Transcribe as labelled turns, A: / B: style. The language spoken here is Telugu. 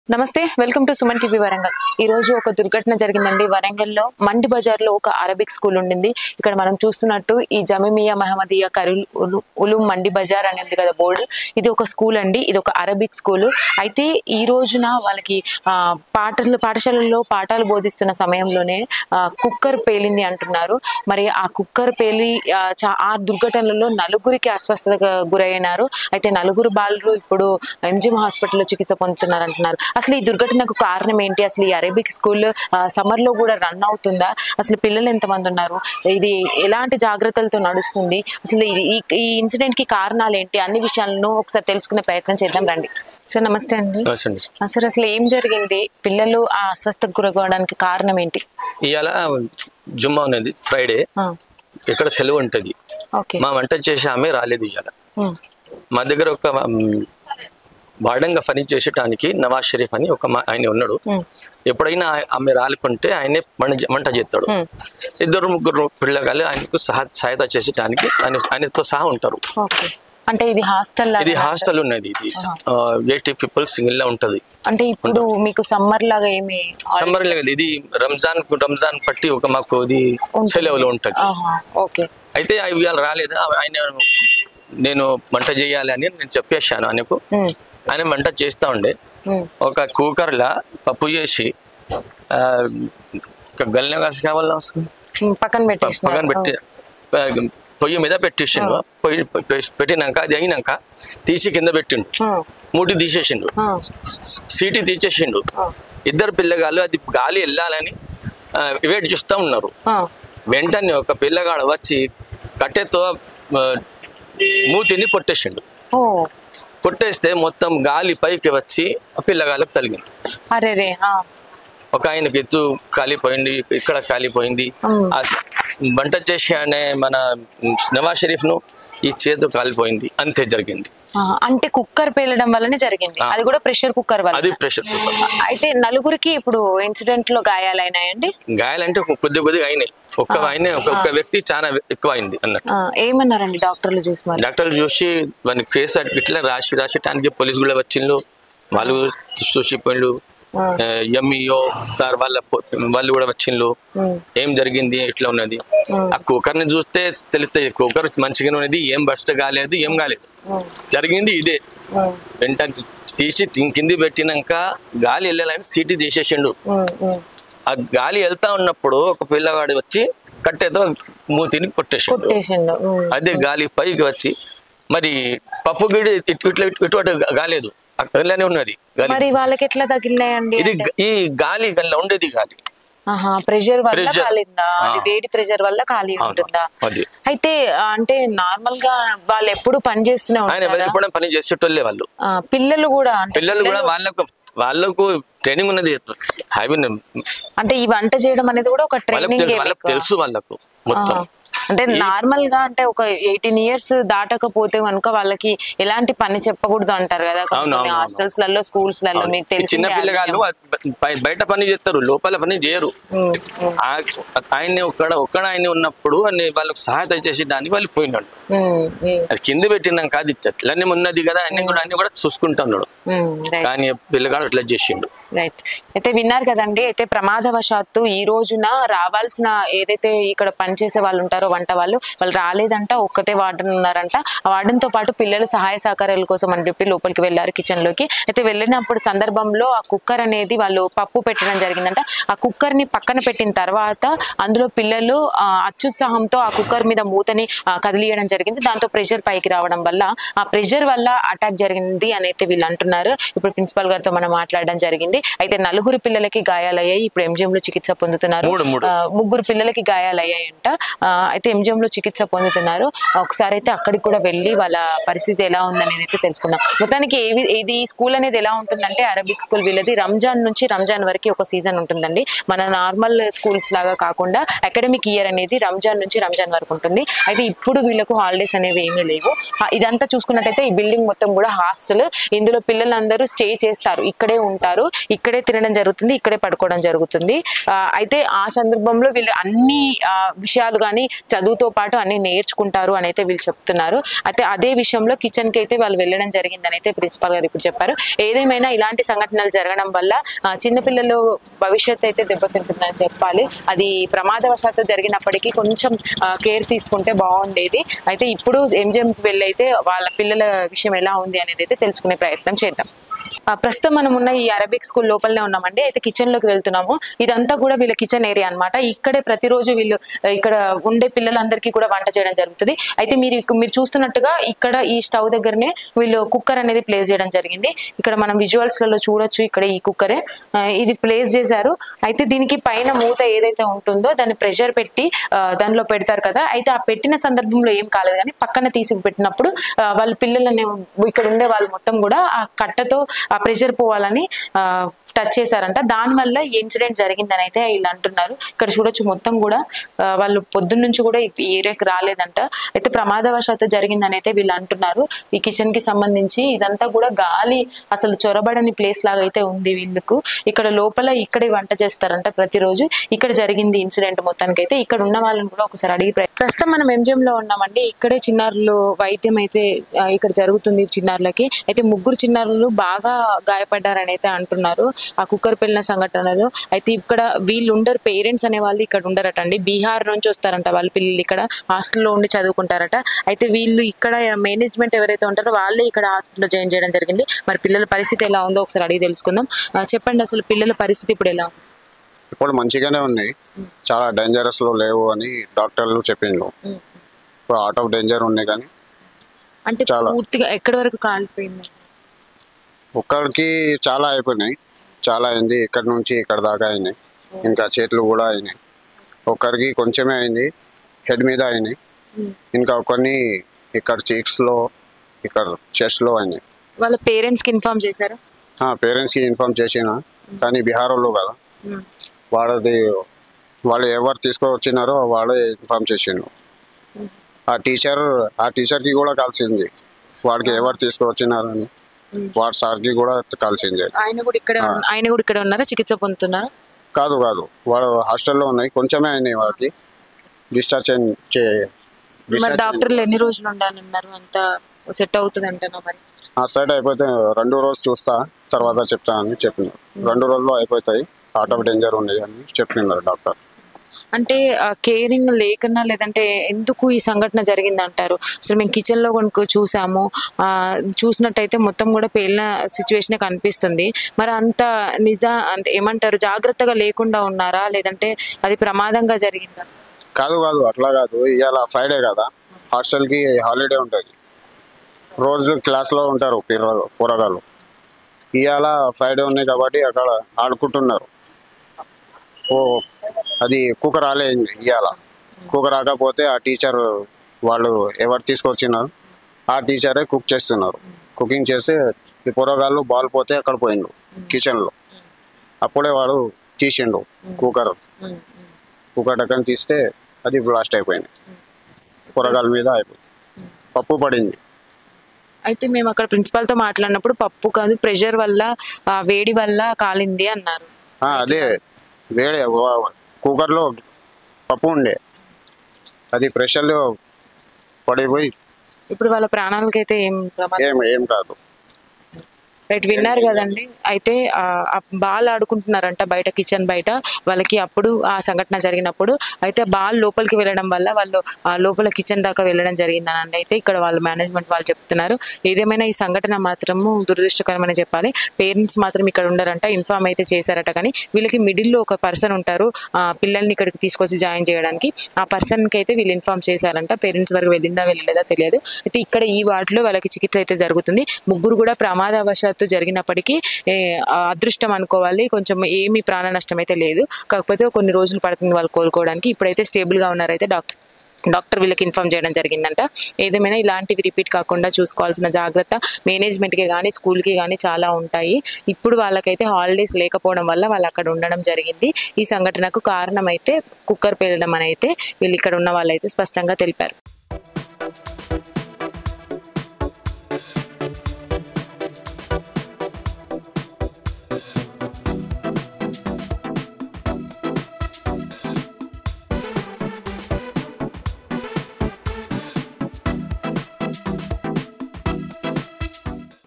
A: నమస్తే welcome to Suman TV Warangal. ఈ రోజు ఒక దుర్ఘటన జరిగిందండి. వరంగల్లో మండి బజార్ లో ఒక అరబిక్ స్కూల్ ఉండింది. ఇక్కడ మనం చూస్తున్నట్టు ఈ జమీమియా మహమ్మదియా కరీల్ ఉలూమ్ మండి బజార్ అని ఉంది కదా బోర్డు. ఇది ఒక స్కూల్ అండి. ఇది ఒక అరబిక్ స్కూల్. అయితే ఈ రోజున వాళ్ళకి పాఠశాలల్లో పాఠాలు బోధిస్తున్న సమయంలోనే కుక్కర్ పేలింది అంటున్నారు. మరి ఆ కుక్కర్ పేలి ఆ దుర్ఘటనలో నలుగురికి అస్వస్థతకు గురైనారు. అయితే నలుగురు బాలురు ఇప్పుడు ఎంజిఎం హాస్పిటల్లో చికిత్స పొందుతున్నారు అంటున్నారు. అసలు ఈ దుర్ఘటనకు కారణం ఏంటి? అసలు ఈ అరబిక్ స్కూల్ సమ్మర్ లో కూడా రన్ అవుతుందా? అసలు పిల్లలు ఎంతమంది ఉన్నారు? ఇది ఎలాంటి జాగ్రత్తలతో నడుస్తుంది? అసలు ఈ ఇన్సిడెంట్ కి కారణాలు ఏంటి? అన్ని విషయాలను ఒకసారి తెలుసుకునే ప్రయత్నం చేద్దాం రండి. సార్ నమస్తే అండి. సార్ అసలు ఏం జరిగింది? పిల్లలు ఆ అస్వస్థకు గురవడానికి కారణం ఏంటి?
B: ఇవాళ జుమ్మా ఉన్నది, ఫ్రైడే, ఇక్కడ సెలవు ఉంటది. మా వంట చేసి ఆమె రాలేదు. ఇవాళ మా దగ్గర ఒక వార్డెన్గా పని చేసేటానికి నవాజ్ షరీఫ్ అని ఒక ఆయన ఉన్నాడు. ఎప్పుడైనా ఆమె రాలేకుంటే ఆయనే వంట చేస్తాడు. ఇద్దరు ముగ్గురు పిల్లగాళ్ళు ఆయనకు సహాయత చేసేటానికి ఆయనతో సహా ఉంటారు.
A: అంటే ఇది
B: హాస్టల్ ఉన్నది. ఇది 80 people సింగిల్ లా ఉంటది.
A: అంటే ఇప్పుడు మీకు సమ్మర్ లాగా
B: సమ్మర్ లాగా ఇది రంజాన్ పట్టి ఒక మాకు ఇది సెలవులో ఉంటది. అయితే ఇవాళ రాలేదు. ఆయన నేను వంట చేయాలి అని నేను చెప్పేశాను ఆయనకు. ఆయన వంట చేస్తా ఉండే. ఒక కుక్కర్లా పప్పు చేసి గల్లెగాసి కావాలా
A: పక్కన
B: పెట్టి పొయ్యి మీద పెట్టేసిండు. పెట్టినాక అది అయినాక తీసి కింద పెట్టిండు. మూటి తీసేసిండు, సీటీ తీసేసిండు. ఇద్దరు పిల్లగాళ్ళు అది గాలి వెళ్ళాలని వెయిట్ చూస్తూ ఉన్నారు. వెంటనే ఒక పిల్లగాడు వచ్చి కట్టెతో మూతిని కొట్టేసిండు. కొట్టేస్తే మొత్తం గాలి పైకి వచ్చి పిల్లగాళ్ళకి తగిలింది. ఒక ఆయనకి ఎత్తు కాలిపోయింది, ఇక్కడ కాలిపోయింది. వంట చేసి అనే మన నవాజ్ షరీఫ్ ను ఈ చేతు కాలిపోయింది. అంతే జరిగింది.
A: అంటే కుక్కర్ పేలడం వల్లనే జరిగింది. అది కూడా ప్రెషర్ కుక్కర్ వల్ల.
B: అది ప్రెషర్ కుక్కర్.
A: అయితే నలుగురికి ఇప్పుడు ఇన్సిడెంట్ లో గాయాలైనాయండి.
B: గాయాలంటే కొద్దిగా అయినాయి. ఒక్క వ్యక్తి చాలా ఎక్కువ అయింది అన్నట్టు.
A: ఏమన్నారండి డాక్టర్లు చూసి?
B: డాక్టర్లు చూసి మన కేసు ఇట్లా రాసేటానికి పోలీసు కూడా వచ్చిండ్రు. వాళ్ళు చూసిపోయిండ్రు. ఎంఈఓ సార్ వాళ్ళు కూడా వచ్చిండ్రు. ఏం జరిగింది, ఎట్లా ఉన్నది. ఆ కుక్కర్ ని చూస్తే తెలుస్తుంది. కుక్కర్ మంచిగానే ఉన్నది, ఏం బస్ట్ కాలేదు, ఏం కాలేదు. జరిగింది ఇదే. వెంటనే తీసి కింది పెట్టినాక గాలి వెళ్ళాలని సీటీ తీసేసిండు. ఆ గాలి వెళ్తా ఉన్నప్పుడు ఒక పిల్లవాడు వచ్చి కట్టెతో మూతిని కొట్టేసిండు. అదే గాలి పైకి వచ్చి మరి పప్పు గిడి ఇటువంటి కాలేదు, అక్కడనే ఉన్నది.
A: మరి వాళ్ళకి ఎట్లా తగిలినాయండి?
B: ఇది ఈ గాలి గల్ల ఉండేది గాలి
A: ప్రెషర్ వల్ల కాలిందా? వేడి ప్రెషర్ వల్ల కాలి ఉంటుందా? అయితే అంటే నార్మల్ గా వాళ్ళు ఎప్పుడు పని చేస్తూనే ఉంటారు.
B: పని చేసేటోళ్ళే వాళ్ళు.
A: పిల్లలు కూడా
B: వాళ్ళకు ట్రైనింగ్ ఉన్నది.
A: అంటే ఈ వంట చేయడం అనేది కూడా ఒక ట్రైనింగ్
B: తెలుసు వాళ్ళకు మొత్తం.
A: అంటే నార్మల్ గా అంటే ఒక 18 years దాటకపోతే కనుక వాళ్ళకి ఎలాంటి పని చెప్పకూడదు అంటారు కదా హాస్టల్స్ లలో, స్కూల్స్ లలో. మీకు తెలిసి
B: చిన్న పిల్లగాళ్ళు బయట పని చేస్తారు, లోపల పని చేయరు. ఆయన ఉన్నప్పుడు వాళ్ళకి సహాయత చేసి దానికి వాళ్ళు పోయినాడు. అది కింద పెట్టినాక అది ఎట్లనే ఉన్నది కదా, అన్ని కూడా చూసుకుంటున్నాడు. కానీ పిల్లగాడు అట్లా చేసిండు.
A: రైట్. అయితే విన్నారు కదండి. అయితే ప్రమాదవశాత్తు ఈ రోజున రావాల్సిన ఏదైతే ఇక్కడ పనిచేసే వాళ్ళు ఉంటారో వంట వాళ్ళు రాలేదంట. ఒక్కటే వార్డెన్ ఉన్నారంట. ఆ వార్డెన్ తో పాటు పిల్లలు సహాయ సహకారాల కోసం అని చెప్పి లోపలికి వెళ్ళారు కిచెన్ లోకి. అయితే వెళ్ళినప్పుడు సందర్భంలో ఆ కుక్కర్ అనేది వాళ్ళు పప్పు పెట్టడం జరిగిందంట. ఆ కుక్కర్ ని పక్కన పెట్టిన తర్వాత అందులో పిల్లలు అత్యుత్సాహంతో ఆ కుక్కర్ మీద మూతని కదిలియడం జరిగింది. దాంతో ప్రెషర్ పైకి రావడం వల్ల ఆ ప్రెషర్ వల్ల అటాక్ జరిగింది అని అయితే వీళ్ళు అంటున్నారు. ఇప్పుడు ప్రిన్సిపల్ గారితో మనం మాట్లాడడం జరిగింది. అయితే నలుగురు పిల్లలకి గాయాలయ్యాయి. ఇప్పుడు ఎంజిఎం లో చికిత్స పొందుతున్నారు. 3 పిల్లలకి గాయాలయ్యాయంట. అయితే ఎంజిఎం లో చికిత్స పొందుతున్నారు. ఒకసారి అయితే అక్కడికి కూడా వెళ్ళి వాళ్ళ పరిస్థితి ఎలా ఉందనేది అయితే తెలుసుకుందాం. మొత్తానికి ఇది స్కూల్ అనేది ఎలా ఉంటుందంటే అరబిక్ స్కూల్ వీళ్ళది రంజాన్ నుంచి రంజాన్ వరకు ఒక సీజన్ ఉంటుందండి. మన నార్మల్ స్కూల్స్ లాగా కాకుండా అకాడమిక్ ఇయర్ అనేది రంజాన్ నుంచి రంజాన్ వరకు ఉంటుంది. అయితే ఇప్పుడు వీళ్ళకు హాలిడేస్ అనేవి ఏమీ లేవు. ఇదంతా చూసుకున్నట్టయితే ఈ బిల్డింగ్ మొత్తం కూడా హాస్టల్. ఇందులో పిల్లలందరూ స్టే చేస్తారు, ఇక్కడే ఉంటారు, ఇక్కడే తినడం జరుగుతుంది, ఇక్కడే పడుకోవడం జరుగుతుంది. అయితే ఆ సందర్భంలో వీళ్ళు అన్ని విషయాలు కానీ చదువుతో పాటు అన్ని నేర్చుకుంటారు అని అయితే వీళ్ళు చెప్తున్నారు. అయితే అదే విషయంలో కిచెన్ కి అయితే వాళ్ళు వెళ్ళడం జరిగిందని అయితే ప్రిన్సిపాల్ గారు ఇప్పుడు చెప్పారు. ఏదేమైనా ఇలాంటి సంఘటనలు జరగడం వల్ల చిన్నపిల్లలు భవిష్యత్తు అయితే దెబ్బతింటుందని చెప్పాలి. అది ప్రమాదవశాత్తు జరిగినప్పటికీ కొంచెం కేర్ తీసుకుంటే బాగుండేది. అయితే ఇప్పుడు ఎంజిఎంకి వెళ్ళి అయితే వాళ్ళ పిల్లల విషయం ఎలా ఉంది అనేది అయితే తెలుసుకునే ప్రయత్నం చేద్దాం. ప్రస్తుతం మనం ఉన్న ఈ అరబిక్ స్కూల్ లోపలనే ఉన్నామండి. అయితే కిచెన్ లోకి వెళ్తున్నాము. ఇదంతా కూడా వీళ్ళ కిచెన్ ఏరియా అన్నమాట. ఇక్కడే ప్రతిరోజు వీళ్ళు ఇక్కడ ఉండే పిల్లలందరికీ కూడా వంట చేయడం జరుగుతుంది. అయితే మీరు చూస్తున్నట్టుగా ఇక్కడ ఈ స్టవ్ దగ్గరనే వీళ్ళు కుక్కర్ అనేది ప్లేస్ చేయడం జరిగింది. ఇక్కడ మనం విజువల్స్ లలో చూడొచ్చు. ఇక్కడ ఈ కుక్కరే ఇది ప్లేస్ చేశారు. అయితే దీనికి పైన మూత ఏదైతే ఉంటుందో దాన్ని ప్రెషర్ పెట్టి దానిలో పెడతారు కదా. అయితే ఆ పెట్టిన సందర్భంలో ఏం కాలేదు, కానీ పక్కన తీసి పెట్టినప్పుడు వాళ్ళ పిల్లలని ఇక్కడ ఉండే వాళ్ళు మొత్తం కూడా ఆ కట్టతో ఆ ప్రెషర్ పోవాలని టచ్ చేశారంట. దానివల్ల ఇన్సిడెంట్ జరిగిందని అయితే వీళ్ళు అంటున్నారు. ఇక్కడ చూడొచ్చు మొత్తం కూడా వాళ్ళు పొద్దున్న నుంచి కూడా ఈ ఏరియాకి రాలేదంట. అయితే ప్రమాదవశాత్తు జరిగిందని అయితే వీళ్ళు అంటున్నారు. ఈ కిచెన్ కి సంబంధించి ఇదంతా కూడా గాలి అసలు చొరబడని ప్లేస్ లాగా అయితే ఉంది వీళ్ళకు. ఇక్కడ లోపల ఇక్కడే వంట చేస్తారంట ప్రతిరోజు. ఇక్కడ జరిగింది ఇన్సిడెంట్ మొత్తానికి. అయితే ఇక్కడ ఉన్న వాళ్ళని కూడా ఒకసారి అడిగి ప్రస్తుతం మనం ఎంజిఎం లో ఉన్నామండి. ఇక్కడే చిన్నారులు వైద్యం అయితే ఇక్కడ జరుగుతుంది చిన్నారులకి. అయితే 3 చిన్నారులు బాగా గాయపడ్డారని అయితే అంటున్నారు ఆ కుక్కర్ పెళ్ళిన సంఘటనలో. అయితే ఇక్కడ వీళ్ళు ఉండరు, పేరెంట్స్ అనే వాళ్ళు ఇక్కడ ఉండరటండి. బీహార్ నుంచి వస్తారంట వాళ్ళ పిల్లలు, ఇక్కడ హాస్టల్లో ఉండి చదువుకుంటారట. అయితే వీళ్ళు ఇక్కడ మేనేజ్మెంట్ ఎవరైతే ఉంటారో వాళ్ళే ఇక్కడ హాస్పిటల్లో జాయిన్ చేయడం జరిగింది. మరి పిల్లల పరిస్థితి ఎలా ఉందో ఒకసారి అడిగి తెలుసుకుందాం. చెప్పండి, అసలు పిల్లల పరిస్థితి ఇప్పుడు ఎలా ఉంది?
C: ఇప్పుడు మంచిగానే ఉన్నాయి, చాలా డేంజరస్ లో లేవు అని డాక్టర్లు చెప్పిండ్రు. ఇప్పుడు అవుట్ ఆఫ్ డేంజర్ ఉన్నాయి, కానీ
A: అంటే పూర్తిగా ఎక్కడి వరకు కాలిపోయింది?
C: ఒక్కడికి చాలా అయిపోయినాయి, చాలా అయింది. ఇక్కడ నుంచి ఇక్కడ దాకా అయినాయి, ఇంకా చేతులు కూడా అయినాయి. ఒక్కరికి కొంచెమే అయింది, హెడ్ మీద అయినాయి. ఇంకా ఒకరిని ఇక్కడ చీక్స్ లో, ఇక్కడ చెస్ట్ లో అయినాయి.
A: వాళ్ళ పేరెంట్స్ కి ఇన్ఫార్మ్ చేశారా?
C: పేరెంట్స్ కి ఇన్ఫార్మ్ చేసిన, కానీ బీహార్ వాళ్ళు కదా, వాళ్ళు ఎవరు తీసుకొచ్చినారో వాళ్ళే ఇన్ఫార్మ్ చేసిండు. ఆ టీచర్కి కూడా కలిసింది, వాడికి ఎవరు తీసుకొచ్చినారని. వాడు సార్కి కూడా కలిసింది.
A: ఆయన కూడా ఇక్కడ ఉన్నారా? చికిత్స పొందుతున్నారా?
C: కాదు, వాడు హాస్టల్లో ఉన్నాయి, కొంచెమే అయినాయి. వాడికి డిశ్చార్జ్
A: డాక్టర్లు ఎన్ని రోజులు ఉండాలన్నారు? అంత సెట్ అవుతుంది అంటేనా? మరి
C: సెట్ అయిపోతే 2 రోజులు చూస్తా, తర్వాత చెప్తా అని చెప్పినారు. 2 రోజుల్లో అయిపోతాయి, అవుట్ ఆఫ్ డేంజర్ ఉన్నాయి అని చెప్పినారు డాక్టర్.
A: అంటే కేరింగ్ లేకన్నా, లేదంటే ఎందుకు ఈ సంఘటన జరిగింది అంటారు? అసలు మేము కిచెన్ లో కొనుక్కో చూసినట్టయితే మొత్తం కూడా పేలిన సిచ్యువేషన్ కనిపిస్తుంది. మరి అంత అంటే ఏమంటారు, జాగ్రత్తగా లేకుండా ఉన్నారా, లేదంటే అది ప్రమాదంగా జరిగిందా?
C: కాదు, అట్లా కాదు. ఇవాళ ఫ్రైడే కదా, హాస్టల్ కి హాలిడే ఉంటుంది, రోజు క్లాస్ లో ఉంటారు పోరగాళ్ళు. ఇవాళ ఫ్రైడే ఉన్నాయి కాబట్టి అక్కడ ఆడుకుంటున్నారు. అది కుక్క రాలేదు ఇవాళ. కుక్క రాకపోతే ఆ టీచర్ వాళ్ళు ఎవరు తీసుకొచ్చినారు ఆ టీచరే కుక్ చేస్తున్నారు. కుకింగ్ చేసి ఈ పొరగాళ్ళు బాల్ పోతే అక్కడ పోయిండు కిచెన్లో. అప్పుడే వాడు తీసిండు కుక్కర్ టక్కని తీస్తే అది బ్లాస్ట్ అయిపోయింది, పొరగాళ్ళ మీద అయిపోయింది, పప్పు పడింది.
A: అయితే మేము అక్కడ ప్రిన్సిపాల్ తో మాట్లాడినప్పుడు పప్పు కాదు, ప్రెషర్ వల్ల వేడి వల్ల కాలింది అన్నారు.
C: అదే వేడి, కుక్కర్లో పప్పు ఉండే, అది ప్రెషర్లో పడిపోయి
A: ఇప్పుడు వాళ్ళ ప్రాణాలకైతే
C: ఏం కాదు.
A: రైట్, విన్నారు కదండి. అయితే బాల్ ఆడుకుంటున్నారంట బయట, కిచెన్ బయట వాళ్ళకి. అప్పుడు ఆ సంఘటన జరిగినప్పుడు అయితే బాల్ లోపలికి వెళ్ళడం వల్ల వాళ్ళు లోపల కిచెన్ దాకా వెళ్ళడం జరిగిందని అయితే ఇక్కడ వాళ్ళ మేనేజ్మెంట్ వాళ్ళు చెప్తున్నారు. ఏదేమైనా ఈ సంఘటన మాత్రము దురదృష్టకరమని చెప్పాలి. పేరెంట్స్ మాత్రం ఇక్కడ ఉండరంట, ఇన్ఫార్మ్ అయితే చేశారట. కానీ వీళ్ళకి మిడిల్లో ఒక పర్సన్ ఉంటారు పిల్లల్ని ఇక్కడికి తీసుకొచ్చి జాయిన్ చేయడానికి. ఆ పర్సన్కి అయితే వీళ్ళు ఇన్ఫార్మ్ చేశారంట. పేరెంట్స్ వరకు వెళ్ళలేదా తెలియదు. అయితే ఇక్కడ ఈ వార్డులో వాళ్ళకి చికిత్స అయితే జరుగుతుంది. 3 కూడా ప్రమాదవశాత్తు జరిగినప్పటికీ అదృష్టం అనుకోవాలి, కొంచెం ఏమి ప్రాణ నష్టం అయితే లేదు. కాకపోతే కొన్ని రోజులు పడుతుంది వాళ్ళు కోలుకోవడానికి. ఇప్పుడైతే స్టేబుల్ గా ఉన్నారైతే డాక్టర్ వీళ్ళకి ఇన్ఫార్మ్ చేయడం జరిగిందంట. ఏదేమైనా ఇలాంటివి రిపీట్ కాకుండా చూసుకోవాల్సిన జాగ్రత్త మేనేజ్మెంట్కి కానీ స్కూల్కి కానీ చాలా ఉంటాయి. ఇప్పుడు వాళ్ళకైతే హాలిడేస్ లేకపోవడం వల్ల వాళ్ళు అక్కడ ఉండడం జరిగింది. ఈ సంఘటనకు కారణం అయితే కుక్కర్ పేలడం అని అయితే వీళ్ళు ఇక్కడ ఉన్న వాళ్ళైతే స్పష్టంగా తెలిపారు.